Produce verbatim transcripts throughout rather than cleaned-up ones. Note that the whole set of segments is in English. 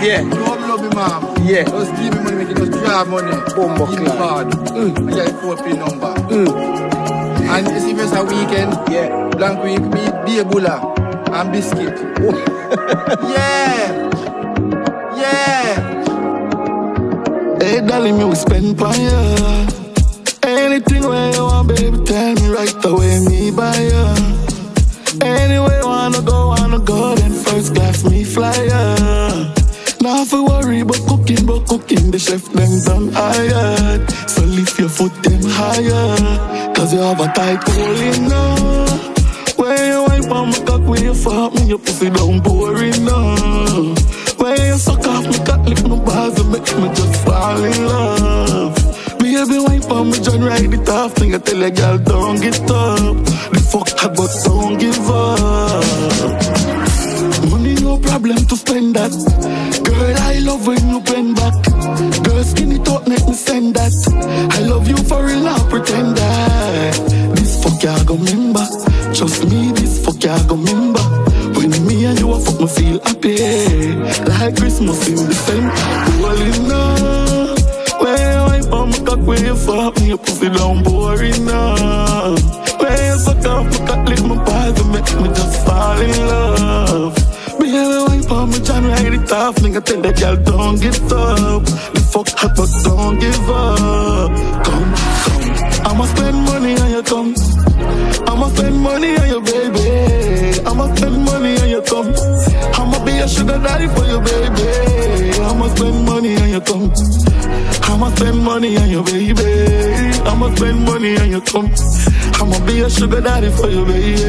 Yeah. Don't love me, mom. Yeah. Just give me money, make it just drive money. Bumbo give me card. Mm. I get a four pin number. Mm. And you see, it's a weekend. Yeah. Blank week, me, be a bulla and biscuit. Yeah. Yeah. Hey, darling, me will spend by ya. Anything where you want, baby, tell me right away, me buy ya. Anywhere you wanna go, wanna go, then first class me fly ya. Now for worry about cooking, but cooking, the chef them done hired. So lift your foot them higher, cause you have a tight hole in now. When you wipe on my cock, when you fuck me, your pussy down boring now. When you suck off my cock, lick my bars and make me just fall in love. Baby, wipe on me, John, ride it off. Think I tell a girl, don't get up. The fuck I but don't give up. Money no problem to spend that. Girl, I love when you bend back. Girl, skin it up, make me send that. I love you for real, not pretend that. This fuck ya go remember. Trust me, this fuck ya go remember. When me and you a fuck me feel happy, like Christmas in December. Rolling now. When you wipe on my cock, when you fuck me, your pussy down boring now. When you suck off my cock, lick my balls and make me just fall in love. Baby, wipe on me, John, ride it off. Nigga, tell that girl, don't get up. The fuck up, but don't give up. Come, come, I'ma spend money on your come. I'ma spend money on your baby. I'ma spend money on your come. I'ma be a sugar daddy for you, baby. I'ma spend money on your come. I'ma spend money on your baby. I'ma spend money on your come. I'ma be a sugar daddy for you, baby.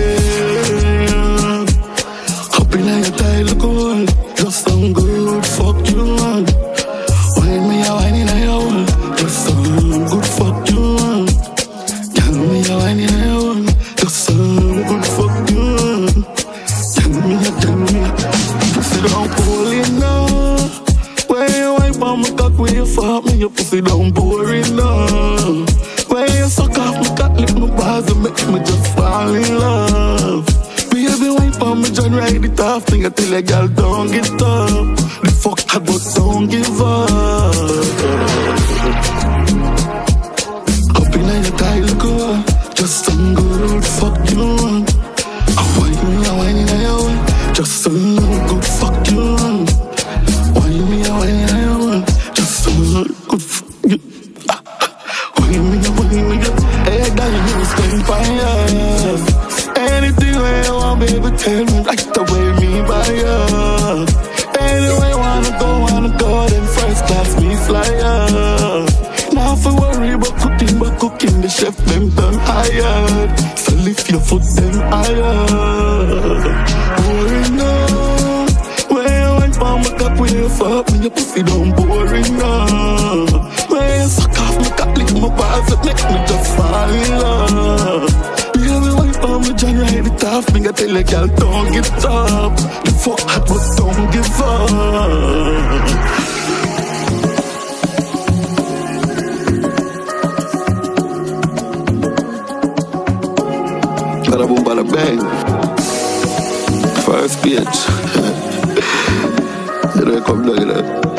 Up in your tie, look old. Just some good, fuck you on. Wine me a wine in your hole. Just some good, fuck you on. Tell me a wine in your hole. Just some good, fuck you on. Tell me, tell me. Pussy down, pull it now. When you wipe on my cock, when you fuck me, your pussy down boring now. When you suck off my cock, lick my bars and make me just fall in love. Baby, wipe on me, John, ride it off. Think I tell a girl, don't get up. The fuck I but don't give up. Up in your tie, look good. Just some good, fuck you on. I wine me, I wine in your way. Just some good, fuck you on. Wine me, I wine in your way. Just some good, fuck you. Wine me, I wine me, hey, darling, you spend fire. Anything where you want, baby, tell me right away, me buy ya. Anywhere you wanna go, wanna go, then first class me fly ya. Now for worry about cooking, but cooking, the chef them done hired. So lift your foot them higher. Boring now. When you wipe on my cock, when you fuck me, your pussy down boring now. When you suck off my cock, lick my balls, it make me just fall in love. I'm a John, ride it off. Nigga, tell a girl, don't get up. The fuck hot, but don't give up. Bada boom, bada bang. First page. You know, come down, you know.